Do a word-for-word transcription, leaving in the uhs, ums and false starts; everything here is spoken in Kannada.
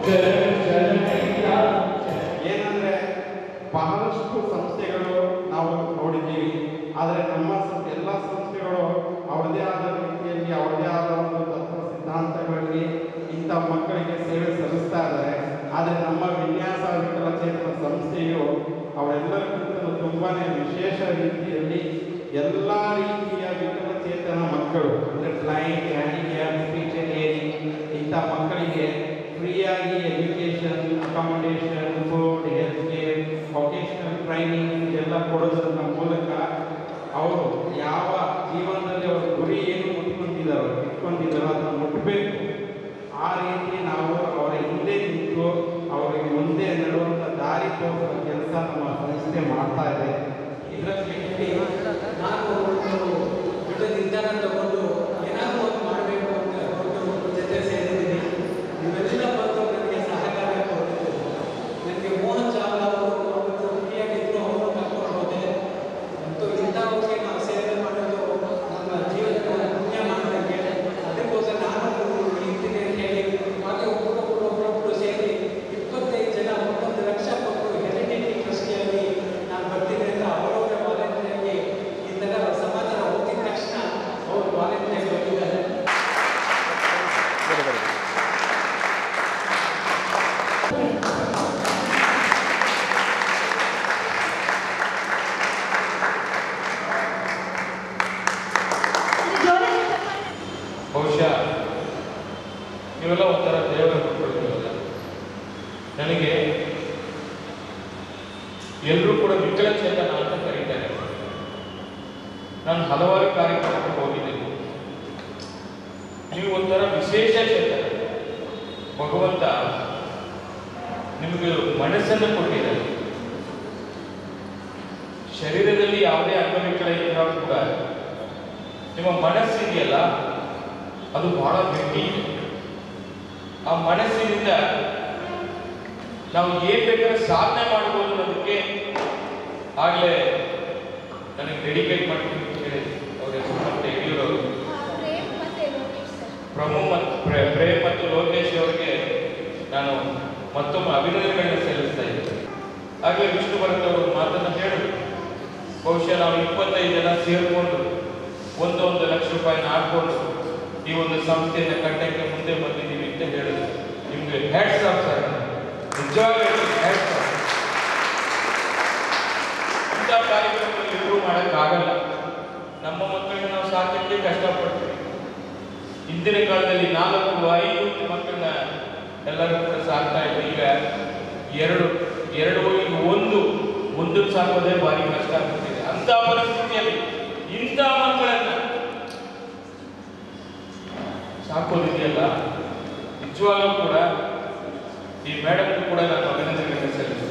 ಏನಂದ್ರೆ ಬಹಳಷ್ಟು ಸಂಸ್ಥೆಗಳು ನಾವು ನೋಡಿದ್ದೀವಿ, ಆದರೆ ನಮ್ಮ ಎಲ್ಲ ಸಂಸ್ಥೆಗಳು ಅವ್ರದೇ ಆದ ರೀತಿಯಲ್ಲಿ ಅವ್ರದೇ ಆದ ಒಂದು ತತ್ವ ಸಿದ್ಧಾಂತಗಳಲ್ಲಿ ಇಂಥ ಮಕ್ಕಳಿಗೆ ಸೇವೆ ಸಲ್ಲಿಸ್ತಾ ಇದ್ದಾರೆ. ಆದರೆ ನಮ್ಮ ವಿನ್ಯಾಸ ವಿಕಲಚೇತನ ಸಂಸ್ಥೆಯು ಅವರೆಲ್ಲರಿಗಿಂತಲೂ ತುಂಬಾ ವಿಶೇಷ ರೀತಿಯಲ್ಲಿ ಎಲ್ಲ ರೀತಿಯ ವಿಕಲಚೇತನ ಮಕ್ಕಳು ಅಂದರೆ blind, handicap, speech and hearing ಇಂಥ ಮಕ್ಕಳಿಗೆ ಫ್ರೀಯಾಗಿ education, accommodation, food, health care, vocational training ಎಲ್ಲ ಕೊಡೋದ್ರ ಮೂಲಕ ಅವರು ಯಾವ ಜೀವನದಲ್ಲಿ ಅವರ ಗುರಿ ಏನು ಮುಟ್ಕೊಂಡಿದ್ದಾರೋ ಇಟ್ಕೊಂಡಿದ್ದಾರೋ ಅದನ್ನು ಮುಟ್ಟಬೇಕು. ಆ ರೀತಿ ನಾವು ಅವರ ಹಿಂದೆ ನಿಂತು ಅವರಿಗೆ ಮುಂದೆ ನಡುವಂಥ ದಾರಿ ತೋರಿಸುವ ಕೆಲಸ ನಮ್ಮ ಸಂಸ್ಥೆ ಮಾಡ್ತಾ ಇದೆ. ಇದರಲ್ಲಿ ನಾನು ಒಂದು ದೊಡ್ಡ ನಿರ್ಧಾರ ತಗೊಂಡು ಏನಾದರೂ ಒಂದು ಮಾಡಬೇಕು ಅಂತ ಒಂದು ಜೊತೆ ಸೇರಿದ್ದೀನಿ. ನೀವೆಲ್ಲ ಬಂದು ನನಗೆ ಸಹಕಾರ ಕೊಟ್ಟಿದ್ದು. ನನಗೆ ಮೋಹನ್ ಚಾವ್ಲಾ ಅವರು ಅವತ್ತು ಫ್ರೀಯಾಗಿದ್ದು ಅವರು ಕರ್ಕೊಂಡು ಹೋದೆ. ಮತ್ತು ಇಂಥವ್ರಿಗೆ ನಾವು ಸೇವೆ ಮಾಡೋದು ನಮ್ಮ ಜೀವನದ ಪುಣ್ಯ ಮಾಡೋದಕ್ಕೆ. ಅದಕ್ಕೋಸ್ಕರ ನಾನು ಇರ್ತೀನಿ ಅಂತ ಹೇಳಿ ಮತ್ತೆ ಒಬ್ಬರೊಬ್ಬರು ಒಬ್ಬರೊಬ್ಬರು ಸೇರಿ ಇಪ್ಪತ್ತೈದು ಜನ ಒಂದೊಂದು ಲಕ್ಷ ಕೊಟ್ಟು ಹೆರಿಟೇಜ್ ಟ್ರಸ್ಟಿಯಲ್ಲಿ ನಾನು ಬರ್ತೀನಿ ಅಂತ ಅವರವರ ವಾಲಂಟಿಯರ್ಗೆ ಈ ಥರ ಸಮಾಚಾರ ಹೋಗಿದ ತಕ್ಷಣ ಅವರು ವಾಲಂಟಿಯರ್ ಬಂದಿದ್ದಾರೆ. ಬಹುಶಃ ನೀವೆಲ್ಲ ಒಂಥರ ದೇವರ ಕೊಟ್ಟಿರೋಲ್ಲ. ನನಗೆ ಎಲ್ಲರೂ ಕೂಡ ವಿಕಲಚೇತನ ಅಂತ ಕರೀತಾರೆ. ನಾನು ಹಲವಾರು ಕಾರ್ಯಕ್ರಮಕ್ಕೆ ಹೋಗಿದ್ದೀನಿ. ನೀವು ಒಂಥರ ವಿಶೇಷ ಚೇತನ. ಭಗವಂತ ನಿಮಗೆ ಮನಸ್ಸನ್ನು ಕೊಟ್ಟಿದ್ದಾರೆ. ಶರೀರದಲ್ಲಿ ಯಾವುದೇ ಅಂಗವಿಕಲ ಇದ್ದರೂ ಕೂಡ ನಿಮ್ಮ ಮನಸ್ಸಿದೆಯಲ್ಲ ಅದು ಬಹಳ ಗಟ್ಟಿ ಇದೆ. ಆ ಮನಸ್ಸಿನಿಂದ ನಾವು ಏನ್ ಬೇಕಾದ್ರೆ ಸಾಧನೆ ಮಾಡ್ಬೋದು ಅನ್ನೋದಕ್ಕೆ ಆಗಲೇ ನನಗೆ ಡೆಡಿಕೇಟ್ ಮಾಡ್ತೀನಿ ಅಂತ ಹೇಳಿದ್ರು ಅವ್ರ ಹೆಸರು ಮತ್ತೆ ಯಡಿಯೂರವರು ಪ್ರಮು ಮತ್ತು ಪ್ರೇಮ್ ಮತ್ತು ಲೋಕೇಶ್ ಅವರಿಗೆ ನಾನು ಮತ್ತೊಮ್ಮೆ ಅಭಿನಂದನೆಗಳನ್ನ ಸಲ್ಲಿಸ್ತಾ ಇದ್ದೀನಿ. ಹಾಗೆ ವಿಷ್ಣು ಭರತ್ ಅವರು ಮಾತನ್ನು ಹೇಳಿದ್ರು. ಬಹುಶಃ ನಾವು ಇಪ್ಪತ್ತೈದು ಜನ ಸೇರಿಕೊಂಡು ಒಂದೊಂದು ಲಕ್ಷ ರೂಪಾಯಿನ ಹಾಕೊಂಡು ಈ ಒಂದು ಸಂಸ್ಥೆಯನ್ನು ಕಟ್ಟಕ್ಕೆ ಮುಂದೆ ಬಂದಿದ್ದೀವಿ ಅಂತ ಹೇಳಿದ್ರು. ನಿಮ್ಗೆ ಹ್ಯಾಟ್ಸ್ ಆಫ್ ಸರ್, ನಿಜವಾಗ್ಲೂ ಹ್ಯಾಟ್ಸ್ ಆಫ್. ಇಂಥ ಕಾರ್ಯಕ್ರಮದಲ್ಲಿ ಇಂಪ್ರೂವ್ ಮಾಡೋಕ್ಕಾಗಲ್ಲ. ನಮ್ಮ ಮಕ್ಕಳನ್ನ ನಾವು ಸಾಕಕ್ಕೆ ಕಷ್ಟಪಡ್ತೀವಿ. ಹಿಂದಿನ ಕಾಲದಲ್ಲಿ ನಾಲ್ಕು ಐದು ಮಕ್ಕಳನ್ನ ಎಲ್ಲರೂ ಕೂಡ ಸಾಕ್ತಾ ಇದ್ವಿ. ಈಗ ಎರಡು ಎರಡು ಈಗ ಒಂದು ಒಂದು ಸಾಕೋದೇ ಭಾರಿ ಕಷ್ಟ ಆಗ್ತಿದೆ. ಅಂತ ಪರಿಸ್ಥಿತಿಯಲ್ಲಿ ಇಂಥ ಮಕ್ಕಳನ್ನ ಸಾಕೋದಿದೆಯಲ್ಲ, ನಿಜವಾಗ್ಲೂ ಕೂಡ ಈ ಮೇಡಮ್ ಕೂಡ ನಾನು ಅಭಿನಂದನೆಗಳನ್ನು ಸಲ್ಲಿಸ್ತೀನಿ.